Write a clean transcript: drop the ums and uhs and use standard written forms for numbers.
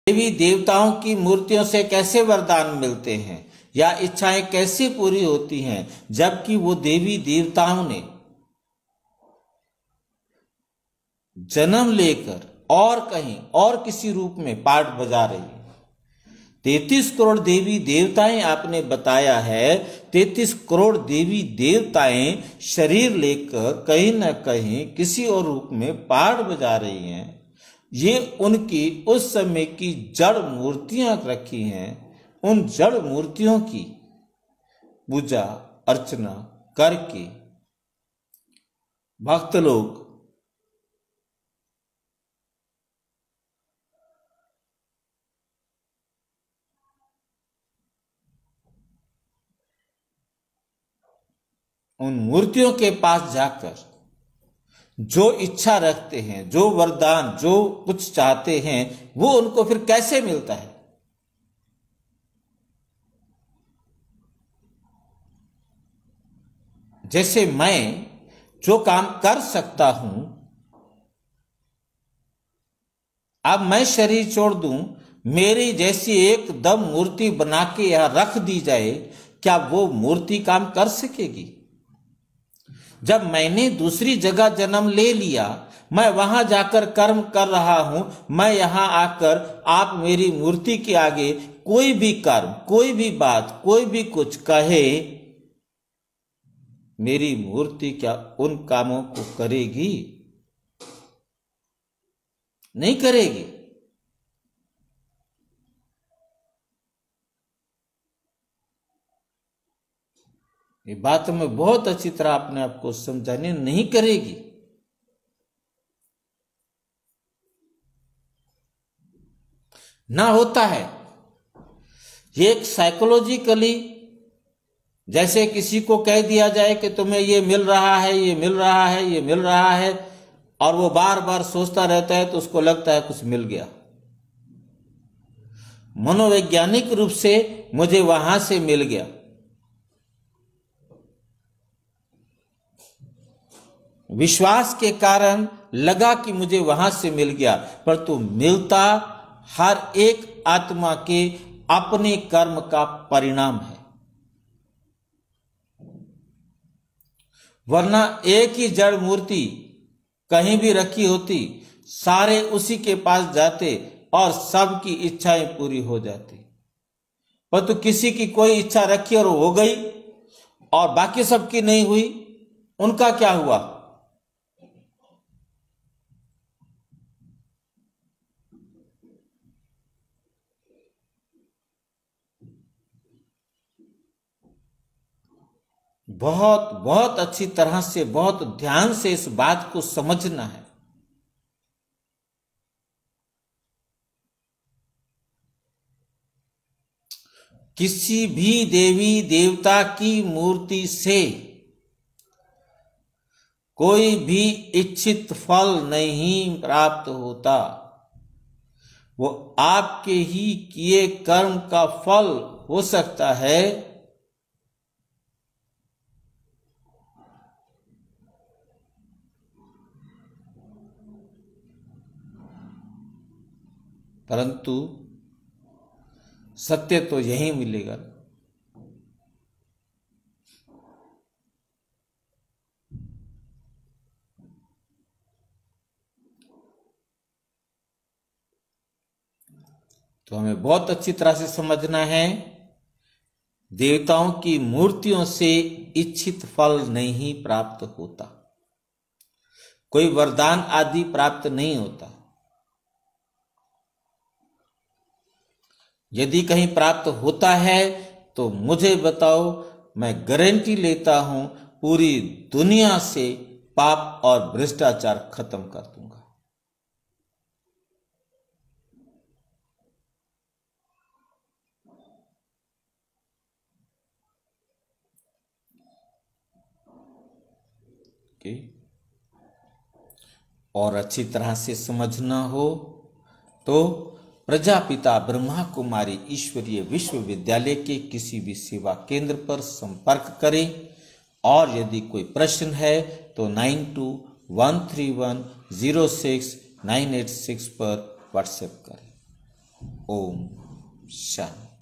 देवी देवताओं की मूर्तियों से कैसे वरदान मिलते हैं या इच्छाएं कैसे पूरी होती हैं, जबकि वो देवी देवताओं ने जन्म लेकर और कहीं और किसी रूप में पार्ट बजा रही है। 33 करोड़ देवी देवताएं आपने बताया है, 33 करोड़ देवी देवताएं शरीर लेकर कहीं न कहीं किसी और रूप में पार्ट बजा रही हैं। ये उनकी उस समय की जड़ मूर्तियां रखी हैं। उन जड़ मूर्तियों की पूजा अर्चना करके भक्त लोग उन मूर्तियों के पास जाकर जो इच्छा रखते हैं, जो वरदान, जो कुछ चाहते हैं, वो उनको फिर कैसे मिलता है। जैसे मैं जो काम कर सकता हूं, अब मैं शरीर छोड़ दूं, मेरी जैसी एकदम मूर्ति बना के यहां रख दी जाए, क्या वो मूर्ति काम कर सकेगी? जब मैंने दूसरी जगह जन्म ले लिया, मैं वहां जाकर कर्म कर रहा हूं, मैं यहां आकर आप मेरी मूर्ति के आगे कोई भी कर्म, कोई भी बात, कोई भी कुछ कहे, मेरी मूर्ति क्या उन कामों को करेगी? नहीं करेगी। ये बात में बहुत अच्छी तरह अपने आप को समझाने, नहीं करेगी। ना होता है। ये एक साइकोलॉजिकली, जैसे किसी को कह दिया जाए कि तुम्हें ये मिल रहा है, ये मिल रहा है, ये मिल रहा है, और वो बार बार सोचता रहता है तो उसको लगता है कुछ मिल गया। मनोवैज्ञानिक रूप से मुझे वहां से मिल गया, विश्वास के कारण लगा कि मुझे वहां से मिल गया, परंतु मिलता हर एक आत्मा के अपने कर्म का परिणाम है। वरना एक ही जड़ मूर्ति कहीं भी रखी होती, सारे उसी के पास जाते और सबकी इच्छाएं पूरी हो जाती। परंतु किसी की कोई इच्छा रखी और हो गई और बाकी सबकी नहीं हुई, उनका क्या हुआ? बहुत बहुत अच्छी तरह से, बहुत ध्यान से इस बात को समझना है। किसी भी देवी देवता की मूर्ति से कोई भी इच्छित फल नहीं प्राप्त होता। वो आपके ही किए कर्म का फल हो सकता है, परंतु सत्य तो यही मिलेगा। तो हमें बहुत अच्छी तरह से समझना है, देवताओं की मूर्तियों से इच्छित फल नहीं प्राप्त होता, कोई वरदान आदि प्राप्त नहीं होता। यदि कहीं प्राप्त होता है तो मुझे बताओ, मैं गारंटी लेता हूं पूरी दुनिया से पाप और भ्रष्टाचार खत्म कर दूंगा। और अच्छी तरह से समझना हो तो प्रजापिता ब्रह्मा कुमारी ईश्वरीय विश्वविद्यालय के किसी भी सेवा केंद्र पर संपर्क करें, और यदि कोई प्रश्न है तो 9213106986 पर व्हाट्सएप करें। ओम शांति।